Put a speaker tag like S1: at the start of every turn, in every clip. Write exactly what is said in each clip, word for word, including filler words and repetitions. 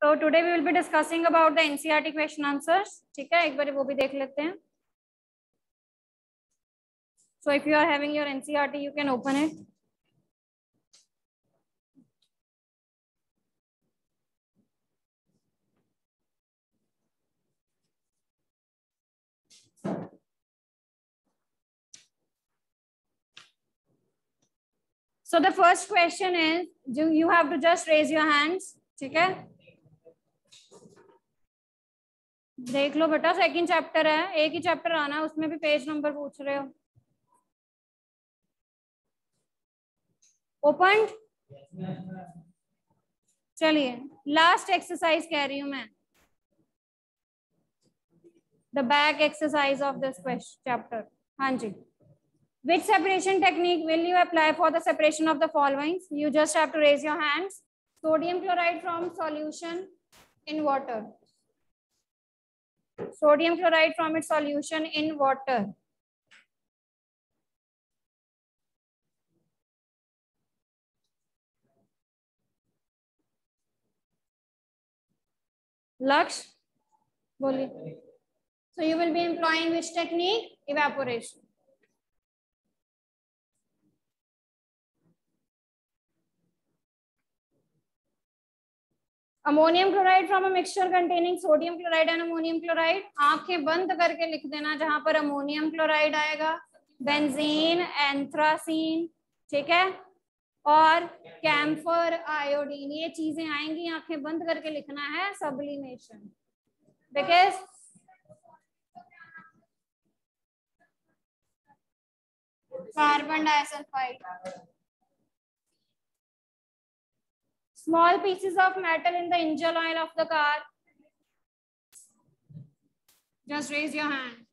S1: So today we will be discussing about the N C E R T question answers. ठीक है, एक बार वो भी देख लेते हैं. So if you are having your N C E R T, you can open it. So the first question is, do you have to just raise your hands? ठीक है, देख लो बेटा, सेकंड चैप्टर है, एक ही चैप्टर आना है, उसमें भी पेज नंबर पूछ रहे हो. ओपन. चलिए, लास्ट एक्सरसाइज कह रही हूं मैं, the back exercise of this question chapter. हाँ जी. Which separation technique will you apply for the separation of the following? You just have to raise your hands. Sodium chloride from solution in water. Sodium chloride from its solution in water. Laksh, बोलिए. So you will be employing which technique? Evaporation. Ammonium chloride from a mixture containing sodium chloride and ammonium chloride. आंखें बंद करके लिख देना जहां पर ammonium chloride आएगा, benzene, anthracene, ठीक है, और कैम्फर, आयोडीन, ये चीजें आएंगी. आंखें बंद करके लिखना है sublimation, because carbon disulphide. Small pieces of metal in the engine oil of the car. Just raise your hand.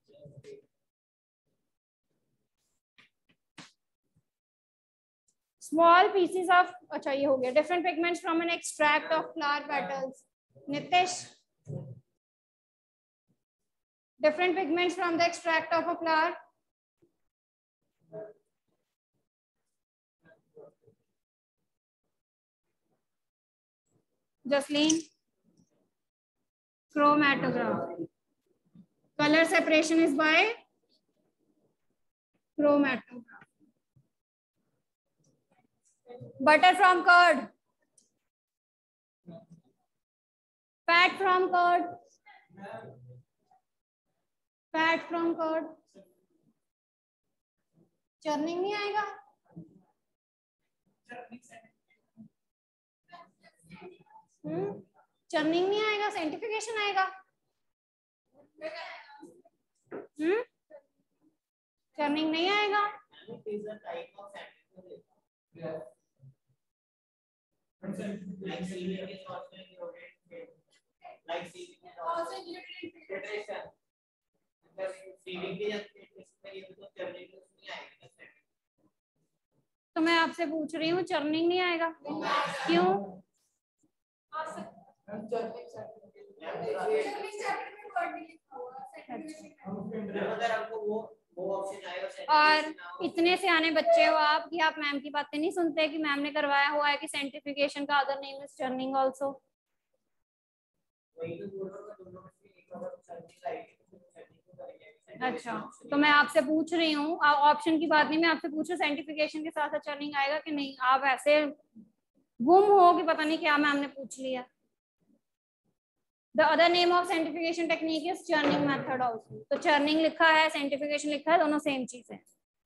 S1: Small pieces of, अच्छा ये हो गया. Different pigments from an extract of flower petals. Nitish. Different pigments from the extract of a flower. Jasleen. Chromatograph. Color separation is by chromatograph. Butter from curd. Fat from curd. Fat from curd. Churning नहीं आएगा. हम्म churning नहीं आएगा, sanctification आएगा. हम्म churning नहीं आएगा. तो मैं आपसे पूछ रही हूँ, चर्निंग नहीं आएगा क्यों? और इतने से आने बच्चे हो आप कि आप मैम की बातें नहीं सुनते कि मैम ने करवाया हुआ है कि सेंट्रिफिकेशन का other name is churning also. अच्छा, तो मैं आपसे पूछ रही हूँ, ऑप्शन की बात नहीं, मैं आपसे पूछ रही हूँ सेंट्रिफिकेशन के साथ चर्निंग आएगा कि नहीं. आप ऐसे गुम हो कि पता नहीं क्या मैम ने पूछ लिया. The other name of sanctification technique is churning method also. तो churning लिखा है, sanctification लिखा है, दोनों सेम चीज है.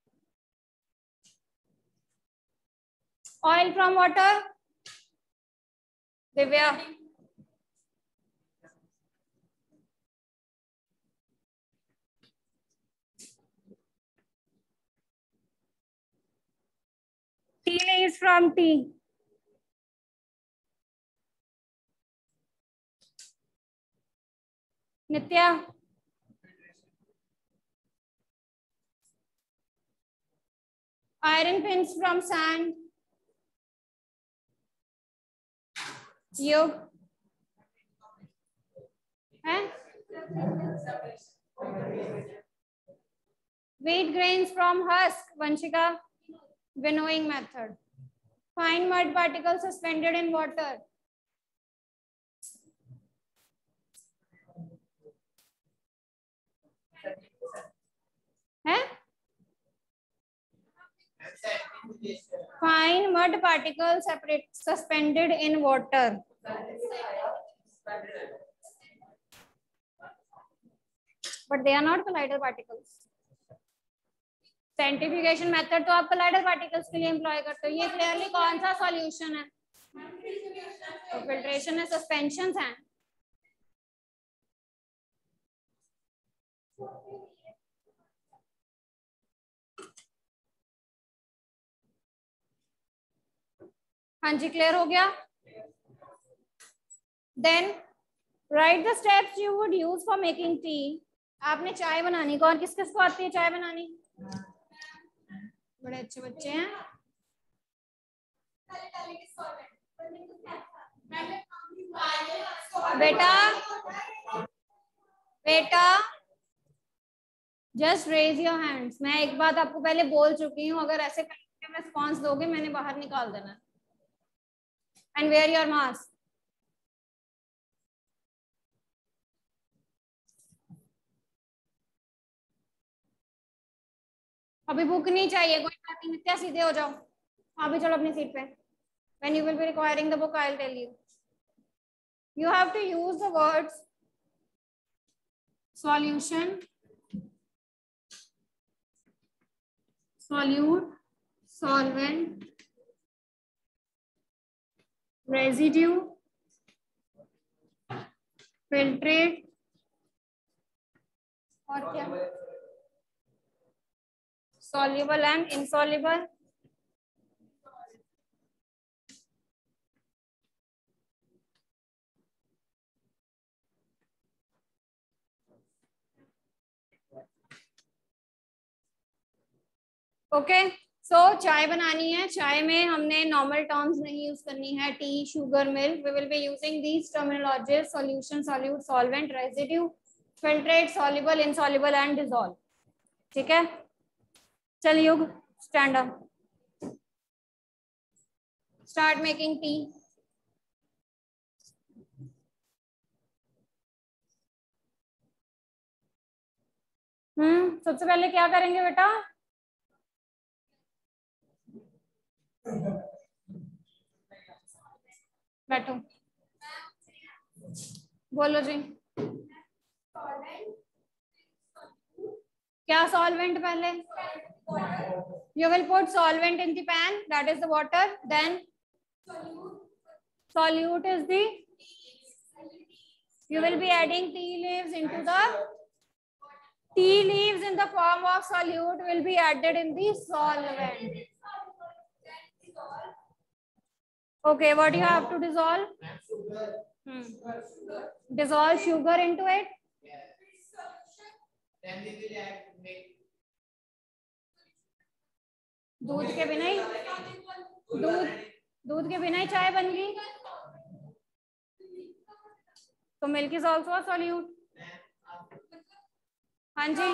S1: Oil from water. Divya. Tea leaves from tea. Nitya. Iron pins from sand. योग है. Wheat grains from husk. Vanshika. Winnowing method. Fine mud particles suspended in water. है? Fine mud particle separate suspended in water. But they are not collider particles. Centrifugation method तो आप collider particles के लिए employ करते हो. ये clearly कौन सा सॉल्यूशन है? तो फिल्ट्रेशन है, सस्पेंशन है. हाँ जी, क्लियर हो गया. Then write the steps you would use for making tea. आपने चाय बनानी. कौन किस किस को आती है चाय बनानी? बड़े अच्छे बच्चे हैं. बेटा बेटा जस्ट रेज योर हैंड्स. मैं एक बात आपको पहले बोल चुकी हूँ, अगर ऐसे रिस्पॉन्स दोगे मैंने बाहर निकाल देना. And wear your mask. अभी बुक नहीं चाहिए, कोई बात नहीं. नित्या सीधे हो जाओ. आप भी चलो अपनी सीट पे. When you will be requiring the book, I'll tell you. You have to use the words solution, solute, solvent, residue, filtrate और क्या? Soluble and insoluble. Okay. So चाय बनानी है. चाय में हमने नॉर्मल टर्म्स नहीं यूज करनी है. Tea, sugar, milk. We will be using these terminologies: solution, solute, solvent, residue, filtrate, soluble, insoluble and dissolve. ठीक है. चलिए Yug, stand up. Start making tea. Hmm सबसे पहले क्या करेंगे बेटा? बैठो. बोलो जी. क्या सॉल्वेंट पहले? You will put solvent in the pan, that is the water. Then solute is the, you will be adding tea leaves into the, tea leaves in the form of solute will be added in the solvent. Okay, what you have to dissolve? Hmm. Dissolve sugar into it. दूध के बिना ही दूध दूध के बिना ही चाय बन गई. तो milk is also a solute. हाँ जी,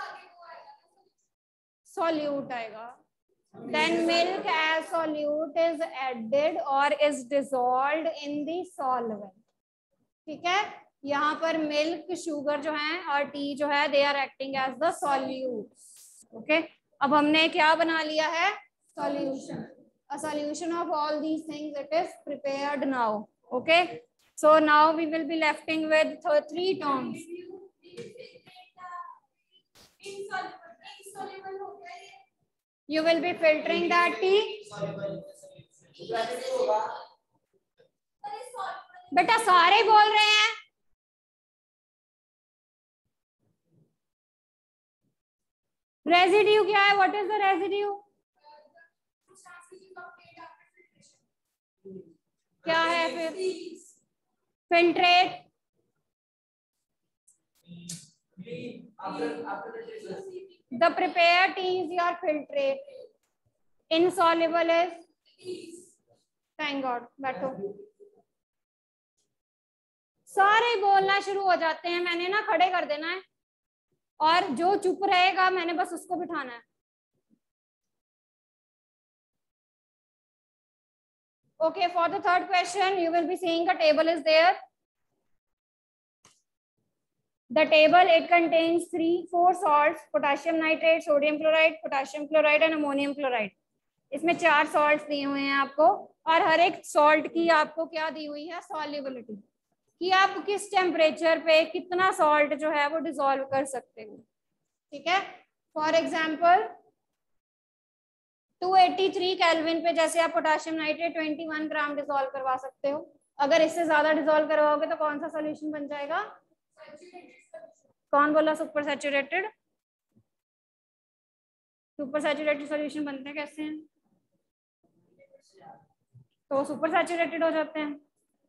S1: सॉल्यूट आएगा. Then milk as solute is added or is dissolved in the solvent. ठीक है. यहाँ पर मिल्क, शुगर जो है और टी जो है, they are acting as the solutes. Okay. अब हमने क्या बना लिया है? Solution. A solution of all these things, it is prepared now. Okay. So now we will be lefting with three terms. You will be filtering that tea. बेटा सारे बोल रहे हैं. रेजिड्यू क्या है? What is the residue? क्या है फिर? Filtrate. The prepared tea is your filtrate. Insoluble is, thank God. बैठो. सारे बोलना शुरू हो जाते हैं. मैंने ना खड़े कर देना है और जो चुप रहेगा मैंने बस उसको बिठाना है. Okay, for the third question, you will be seeing a table is there. The table it contains three four salts, potassium nitrate, sodium chloride, potassium chloride and ammonium chloride. इसमें चार सॉल्ट्स दिए हुए हैं आपको, और हर एक सॉल्ट की आपको क्या दी हुई है, सॉल्युबिलिटी, कि आप किस टेम्परेचर पे कितना सॉल्ट जो है वो डिसॉल्व कर सकते हो। ठीक है, for example two eighty three kelvin पे जैसे आप पोटेशियम नाइट्रेट इक्कीस ग्राम डिसॉल्व करवा सकते हो। अगर इससे ज्यादा डिसॉल्व करवाओगे तो कौन सा सॉल्यूशन बन जाएगा? कौन बोला super saturated? Super saturated solution बनते हैं कैसे हैं? तो सुपर सैचुरेटेड हो जाते हैं।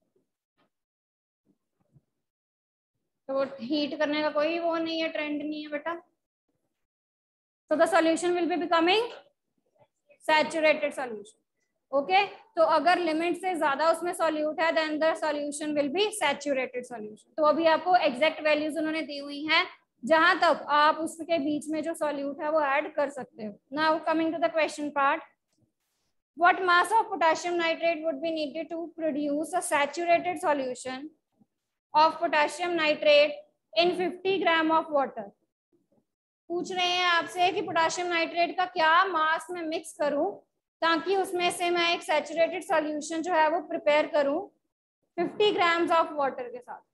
S1: तो हीट करने का कोई वो नहीं है, ट्रेंड नहीं है बेटा। So the solution will be becoming saturated solution. Okay, तो अगर लिमिट से ज्यादा उसमें सॉल्यूट है then the solution will be saturated solution. तो अभी आपको एग्जैक्ट वैल्यूज उन्होंने दी हुई हैं जहां तक आप उसके बीच में जो सॉल्यूट है वो ऐड कर सकते हो। Now coming to the question part, what mass of potassium nitrate would be needed to produce a saturated solution of potassium nitrate in fifty gram of water? पूछ रहे हैं आपसे कि पोटेशियम नाइट्रेट का क्या मास में मिक्स करूं ताकि उसमें से मैं एक सैचुरेटेड सॉल्यूशन जो है वो प्रिपेयर करूं फिफ्टी ग्राम्स ऑफ वाटर के साथ।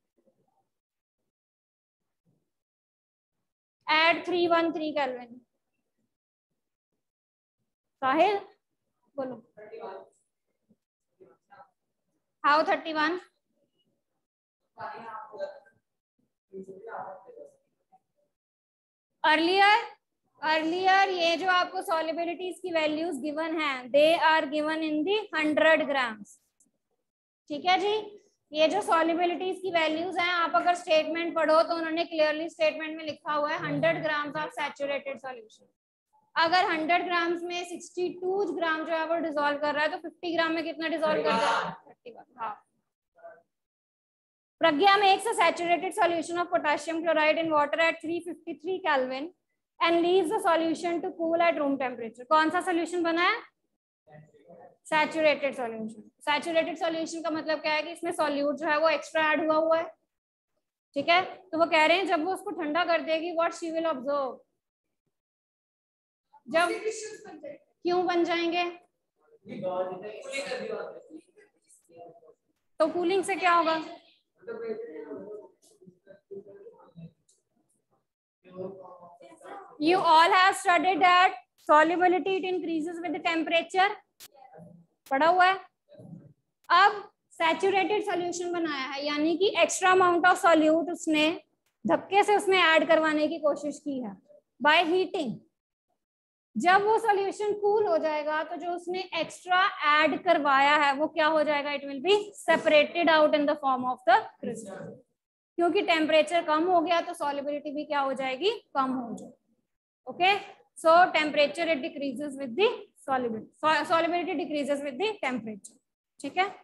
S1: Add three one three kelvin. Sahil बोलो। How thirty one? Earlier earlier ये जो आपको सॉल्युबिलिटीज की वैल्यूज गिवन है they are given in the hundred grams. ठीक है जी, ये जो सॉल्युबिलिटीज की वैल्यूज हैं आप अगर स्टेटमेंट पढ़ो तो उन्होंने क्लियरली स्टेटमेंट में लिखा हुआ है hundred grams of saturated solution. अगर हंड्रेड ग्राम्स में सिक्सटी टू ग्राम जो है वो डिसॉल्व कर रहा है तो फिफ्टी ग्राम में कितना डिसॉल्व कर रहा है? Thirty one. हाँ, Pragya makes a saturated solution of potassium chloride in water at three fifty-three Kelvin and leaves the solution to cool at room temperature. कौन सा solution बना है? Saturated solution. Saturated solution का मतलब क्या है कि इसमें solute जो है वो extra add हुआ हुआ है। ठीक है, तो वो कह रहे हैं जब वो उसको ठंडा कर देगी what she will observe, जब क्यों बन जाएंगे? तो कूलिंग से क्या होगा? You all have studied that solubility it increases with the temperature. पढ़ा हुआ है। अब सैचुरेटेड सॉल्यूशन बनाया है यानी कि एक्स्ट्रा अमाउंट ऑफ सॉल्यूट उसने धक्के से उसमें ऐड करवाने की कोशिश की है बाय हीटिंग। जब वो सॉल्यूशन कूल हो जाएगा तो जो उसने एक्स्ट्रा ऐड करवाया है वो क्या हो जाएगा? It will be separated out in the form of the crystal. क्योंकि टेम्परेचर कम हो गया तो सॉल्युबिलिटी भी क्या हो जाएगी? कम हो जाएगी। Okay, so temperature it decreases with the solubility, solubility decreases with the temperature. ठीक है,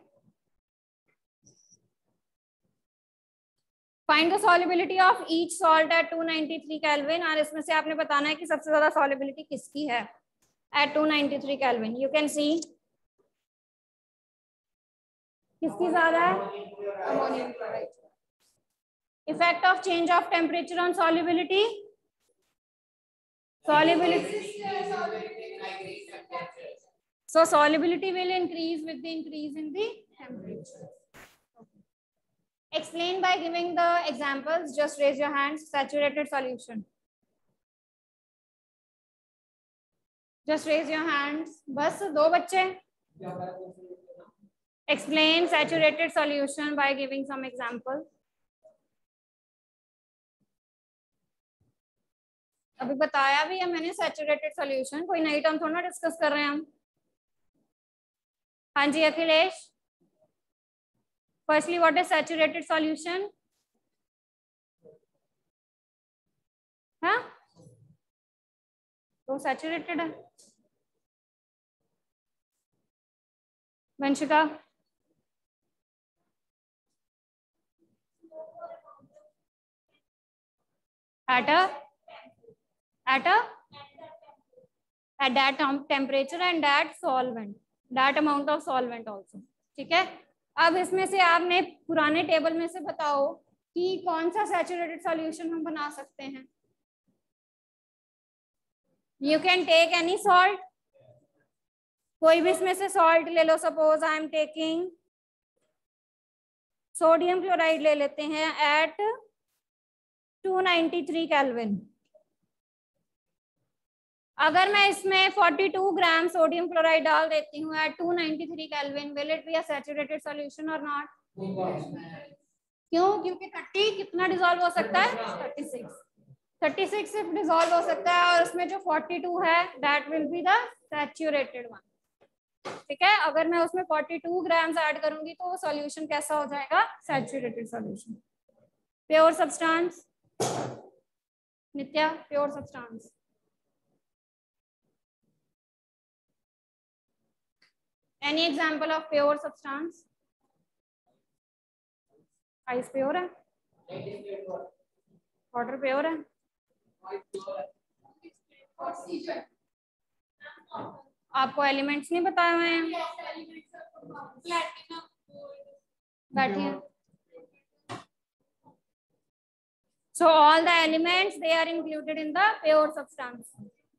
S1: find the solubility of each salt at two ninety three kelvin. और इसमें से आपने बताना है कि सबसे ज्यादा सॉल्युबिलिटी किसकी है at two ninety three kelvin. You can see किसकी ज्यादा है? Ammonium chloride. Effect of change of temperature on solubility, solubility so solubility will increase with the increase in the temperature. Explain by giving the examples. Just raise your hands. Saturated solution, just raise your hands. बस दो बच्चे। Explain saturated solution by giving some examples. अभी बताया भी है मैंने saturated solution, कोई नई टर्म थोड़ा ना डिस्कस कर रहे हैं हम। हाँ जी Akhilesh, firstly what is saturated solution? हाँ, तो सैचुरेटेड है। Vanshika, at a at a at that temperature and that solvent, that amount of solvent also. ठीक है, अब इसमें से आपने पुराने टेबल में से बताओ कि कौन सा सैचुरेटेड सॉल्यूशन हम बना सकते हैं। You can take any salt, कोई भी इसमें से सॉल्ट ले लो। Suppose I am taking sodium chloride ले लेते हैं at two ninety three kelvin. अगर मैं इसमें forty two gram sodium chloride डाल देती हूँ at two ninety three kelvin, will it be a saturated solution और नॉट? क्यों? क्योंकि थर्टी कितना डिसॉल्व हो सकता है? Thirty six. थर्टी सिक्स सिर्फ डिसॉल्व हो सकता है और उसमें जो फोर्टी टू है that will be the saturated one. ठीक है, अगर मैं उसमें फोर्टी टू ग्राम्स ऐड करूंगी तो वो सॉल्यूशन कैसा हो जाएगा? Saturated solution. Pure substance, Nitya, pure substance. Any example of pure substance? Ice pure है, वाटर प्योर है, आपको एलिमेंट्स नहीं बताए हुए हैं? बैठिए। So all the elements they are included in the pure substance.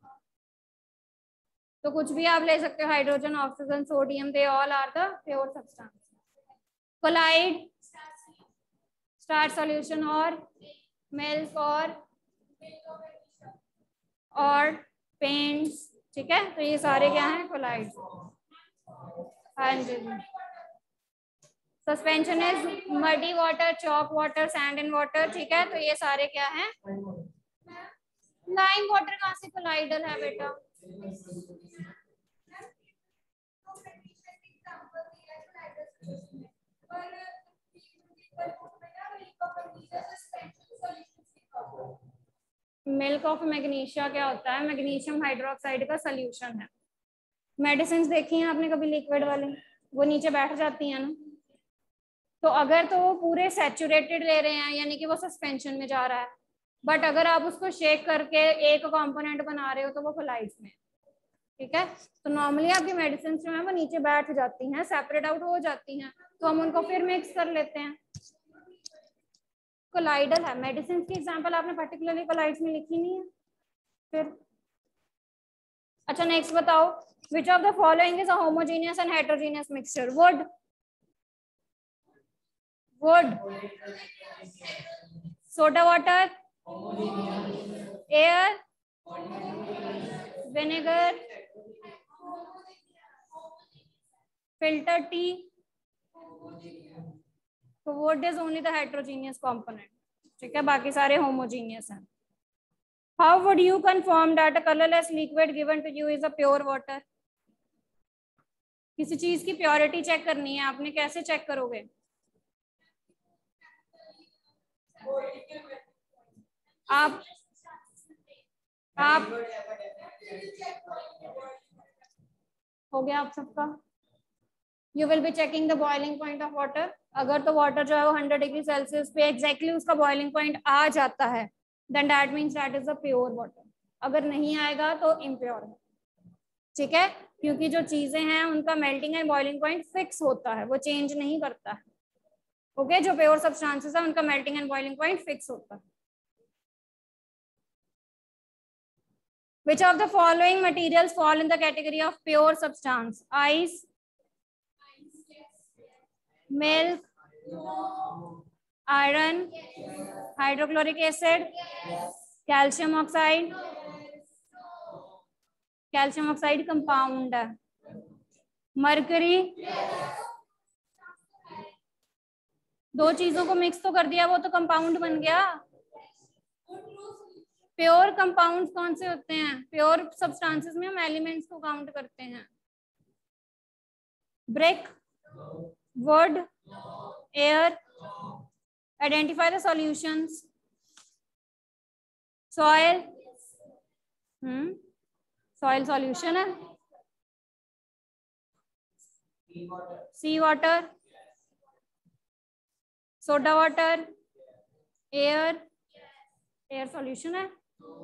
S1: तो कुछ भी आप ले सकते हो, hydrogen, oxygen, sodium, they all are the pure substance. Collide, starch solution और milk और और paints, ठीक है, तो ये सारे क्या हैं? कोलाइड। हाँ जी। Suspension is muddy water, chalk water, sand and water, ठीक है, तो ये सारे क्या हैं? लाइम वाटर कहाँ से कोलाइडल है बेटा? मिल्क ऑफ मैग्नीशिया क्या होता है? मैग्नीशियम हाइड्रोक्साइड का सॉल्यूशन है। मेडिसिन देखी हैं आपने कभी लिक्विड वाले? वो नीचे बैठ जाती हैं ना, तो अगर तो वो पूरे सैचुरेटेड ले रहे हैं यानी कि वो सस्पेंशन में जा रहा है, बट अगर आप उसको शेक करके एक कंपोनेंट बना रहे हो तो वो कोलाइड्स में, ठीक है। तो नॉर्मली आपकी मेडिसिन जो है वो नीचे बैठ जाती हैं, सेपरेट आउट हो जाती हैं, तो हम उनको फिर मिक्स कर लेते हैं। कोलाइडल है। मेडिसिन की एग्जांपल आपने पर्टिकुलरली कोलाइड्स में लिखी नहीं है फिर। अच्छा नेक्स्ट बताओ, which of the following is a homogeneous and heterogeneous mixture? Wood, wood, soda water, air, vinegar, filter tea. तो wood is only the heterogeneous component, ठीक है, बाकी सारे होमोजेनियस हैं। How would you confirm that a colorless liquid given to you is a pure water? किसी चीज की purity check करनी है आपने, कैसे चेक करोगे? आप आप हो गया आप सबका? You will be checking the boiling point of water. अगर तो वाटर जो है वो हंड्रेड डिग्री सेल्सियस पे एग्जैक्टली उसका बॉइलिंग पॉइंट आ जाता है, then that means that is a pure water. अगर नहीं आएगा तो इम्प्योर है, ठीक है, क्योंकि जो चीजें हैं उनका melting and boiling point fix होता है, वो चेंज नहीं करता है। Okay okay? जो प्योर सब्सटेंसेस है उनका melting and boiling point fix होता है। Which of the following materials fall in the category of pure substance? Ice, milk, iron, hydrochloric acid, calcium oxide, calcium oxide compound है, mercury, दो चीजों को mix तो कर दिया, वो तो कंपाउंड बन गया। प्योर कंपाउंड्स कौन से होते हैं? प्योर सब्सटेंसेस में हम एलिमेंट्स को काउंट करते हैं। Brick, wood, air. Identify the solutions. Soil, hmm soil solution है। Sea water, soda water, air, air solution है।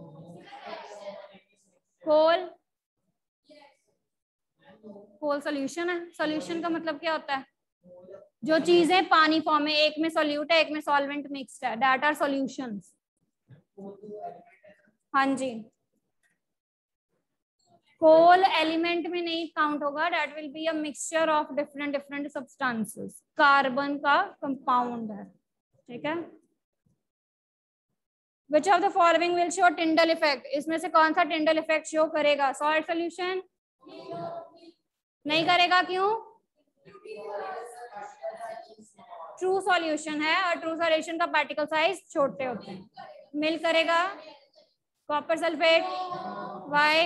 S1: कोल, कोल सॉल्यूशन है। सॉल्यूशन का मतलब क्या होता है? जो चीजें पानी फॉर्म में, एक में सॉल्यूट है एक में सॉल्वेंट मिक्स्ड है, दैट आर सॉल्यूशंस। हाँ जी, कोल एलिमेंट में नहीं काउंट होगा, that will be a mixture of different different substances, carbon का कंपाउंड है, ठीक है। Which of the following will show Tyndall effect? इसमें से कौन सा Tyndall effect शो करेगा? सॉल्ट सोल्यूशन नहीं करेगा, क्यों? ट्रू सॉल्यूशन है और ट्रू सॉल्यूशन का पार्टिकल साइज छोटे होते हैं। मिल करेगा? Copper sulphate, why?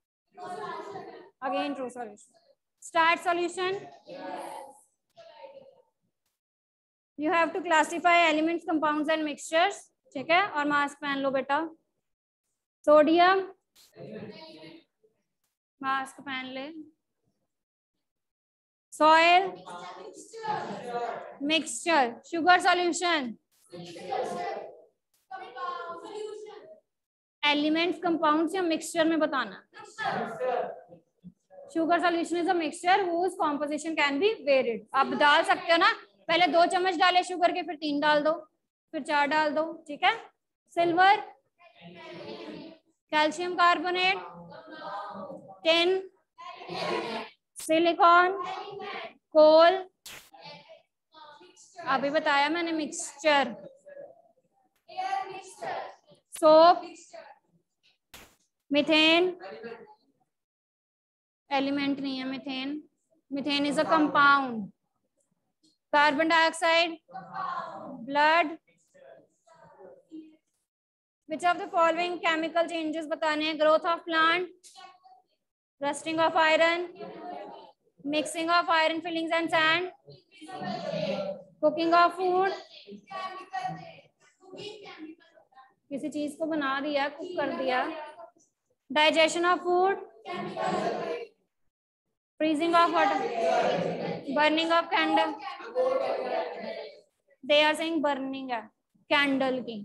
S1: Again true solution. Starch solution, you have to classify elements, compounds and mixtures, ठीक है। और मास्क पहन लो बेटा। सोडियम, मास्क पहन ले। Soil, mixture. Sugar solution, elements, compounds या मिक्सचर में बताना। Sugar solution is a mixture whose composition can be varied. आप डाल सकते हो ना, पहले दो चम्मच डाले शुगर के, फिर तीन डाल दो, फिर चार डाल दो, ठीक है। Silver, calcium carbonate, tin, silicon, coal, अभी बताया मैंने मिक्सचर। सोप, मीथेन, एलिमेंट नहीं है methane, methane is a compound. Carbon dioxide, blood. Which of the following chemical changes बताने हैं? Growth of plant, rusting of iron, mixing of iron filings and sand, cooking of food, किसी चीज को बना दिया, cook कर दिया, digestion of food, freezing of water, burning of candle. They are saying burning है कैंडल की,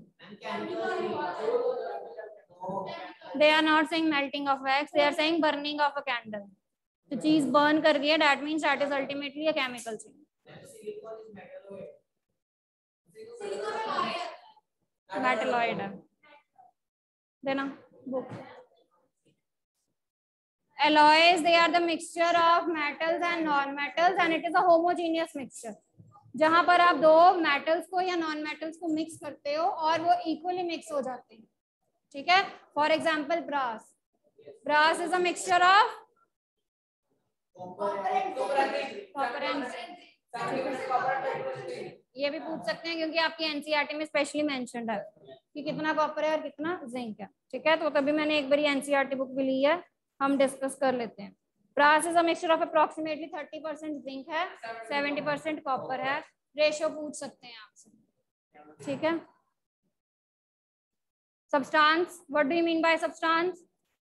S1: they are not saying melting of wax, they are saying burning of a candle. तो चीज बर्न कर रही है, that means that is ultimately a chemical change. Metalloid है, देना book. Alloys, they are the mixture of metals and non-metals and it is a homogeneous mixture. जहां पर आप दो metals को या non-metals को mix करते हो और वो equally mix हो जाते हैं, ठीक है। For example, brass. Brass is a mixture of copper and zinc. ये भी पूछ सकते हैं क्योंकि आपकी एनसीईआरटी में स्पेशली मेंशन्ड है कि कितना कॉपर है और कितना जिंक है, ठीक है। तो तभी मैंने एक बार एनसीईआरटी बुक भी ली है, हम डिस्कस कर लेते हैं। Brass is a mixture of approximately thirty percent zinc है, सेवेंटी परसेंट कॉपर है। रेशियो पूछ सकते हैं आपसे, ठीक है। Substance, what do you mean by substance?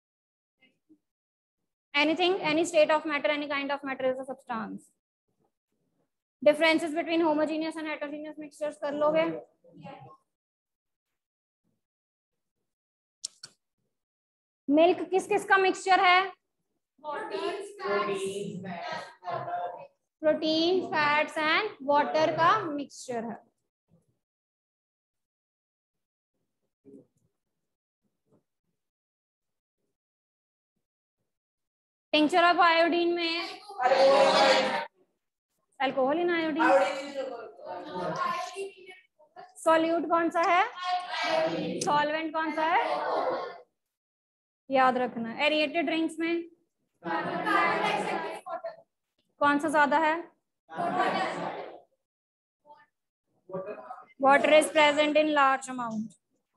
S1: Anything, any state of matter, any kind of matter is a substance. Differences between homogeneous and heterogeneous mixtures कर लोगे? मिल्क किस किस का मिक्सचर है? प्रोटीन, फैट्स एंड वाटर का mixture है। Tincture of iodine में alcohol इन iodine. Solute कौन सा है? सॉल्वेंट कौन सा है? याद रखना। एरिएटेड ड्रिंक्स में कौन सा ज्यादा है? Water is present in large amount.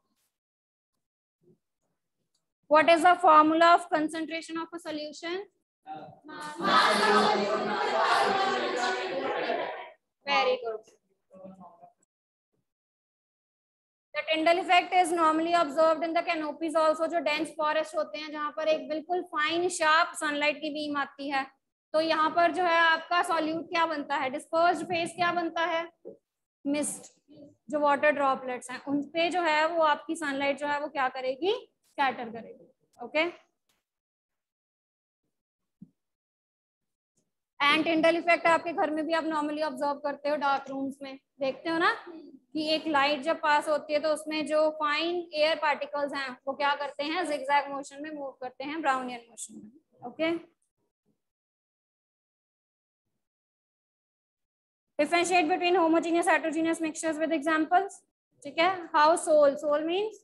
S1: What is the formula of concentration of a solution? Very good. The Tyndall effect is normally observed in the canopies also, जो dense forest होते हैं जहां पर एक बिल्कुल फाइन शार्प सनलाइट की beam आती है। तो यहाँ पर जो है आपका सॉल्यूट क्या बनता है? डिस्पर्स्ड फेज क्या बनता है? मिस्ट। जो वाटर ड्रॉपलेट्स हैं उन पे जो है वो आपकी सनलाइट जो है वो क्या करेगी? स्कैटर करेगी। Okay okay? And Tyndall effect आपके घर में भी आप नॉर्मली ऑब्जर्व करते हो, डार्क रूम्स में देखते हो ना कि एक लाइट जब पास होती है तो उसमें जो फाइन एयर पार्टिकल्स हैं वो क्या करते हैं, जिगजैग मोशन में मूव करते हैं, ब्राउनियन मोशन में। Okay, differentiate between homogeneous heterogeneous mixtures with examples. ठीक है, how sol, sol means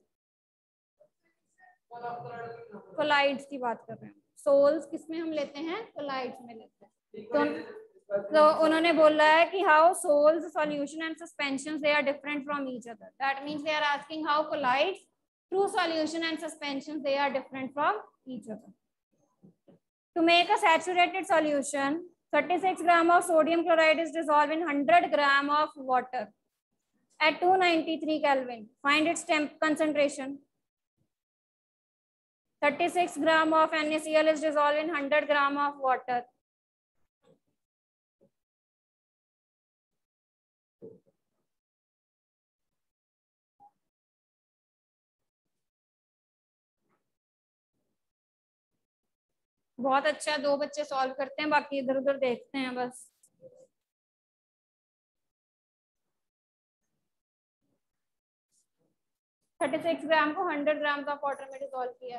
S1: colloids की बात कर रहे हैं। सोल्स किसमें हम लेते हैं, कोलाइड्स में लेते हैं। तो, तो उन्होंने बोला है कि how sols solution and suspensions they are different from each other, that means they are asking how colloids through solution and suspensions they are different from each other. To make a saturated solution, thirty-six gram of sodium chloride is dissolved in one hundred gram of water at two ninety-three Kelvin. Find its temp concentration. thirty-six gram of NaCl is dissolved in one hundred gram of water. बहुत अच्छा, दो बच्चे solve करते हैं, बाकी इधर उधर देखते हैं बस। छत्तीस ग्राम को सौ ग्राम का वाटर में डिसॉल्व किया।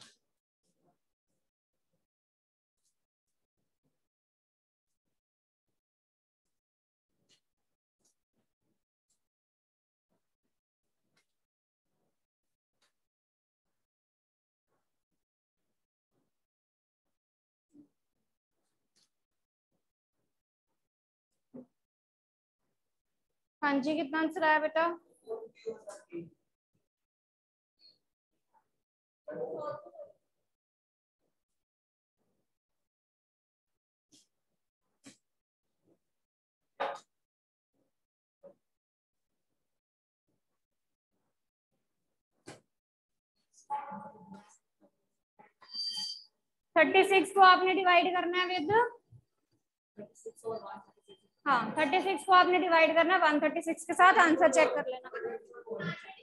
S1: हाँ जी, कितना आंसर आया बेटा? थर्टी सिक्स को आपने डिवाइड करना है विद, हाँ थर्टी सिक्स को आपने डिवाइड करना है वन थर्टी सिक्स के साथ, आंसर चेक कर लेना।